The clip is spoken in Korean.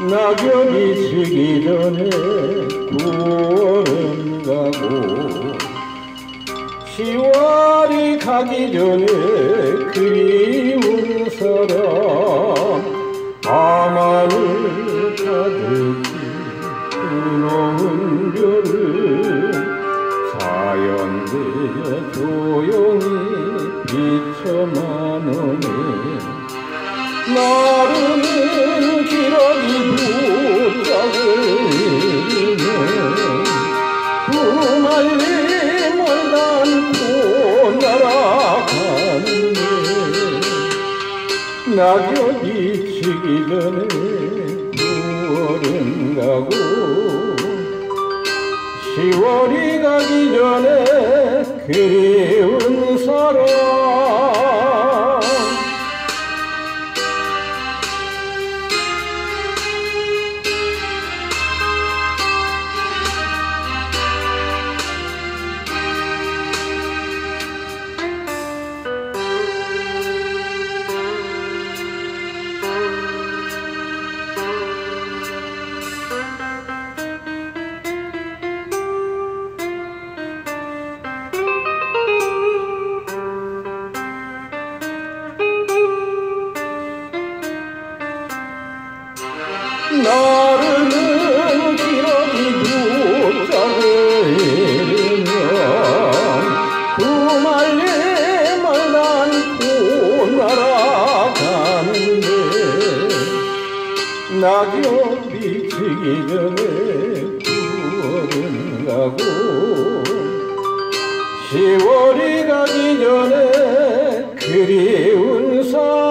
낙엽이 지기 전에 9월은 가고 10월이 가기 전에 그리운 사람 밤하늘 가득히 뜨거운 별을 사연되어 조용히 비춰만 오네. 나르는 기러기 두 짝을 그 멀리 멀다 않고 날아가는데 낙엽이 지기 전에 9월은 가고 10월이 가기 전에 그리운 사람 나르는 기러기 두 짝을 이르면 그 말리 말도 않고 날아가는데 낙엽이 지기 전에 9월은 가고 10월이 가기 전에 그리운 사람